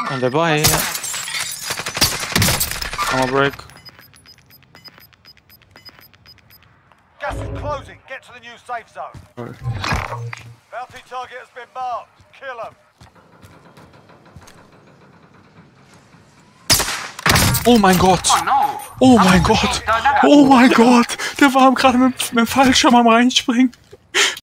An der Bay, ja. Armor break. Gas is closing. Get to the new safe zone. Bounty target has been marked. Kill him. Oh mein Gott! Oh no! Oh mein Gott! Oh mein Gott! Der war gerade mit dem Fallschirm am reinspringen.